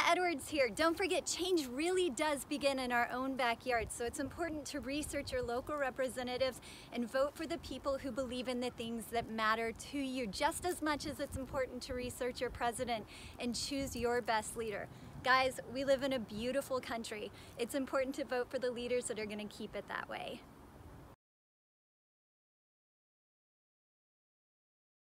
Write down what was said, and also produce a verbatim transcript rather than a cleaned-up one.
Edwards here. Don't forget, change really does begin in our own backyard, so it's important to research your local representatives and vote for the people who believe in the things that matter to you, just as much as it's important to research your president and choose your best leader. Guys, we live in a beautiful country. It's important to vote for the leaders that are going to keep it that way.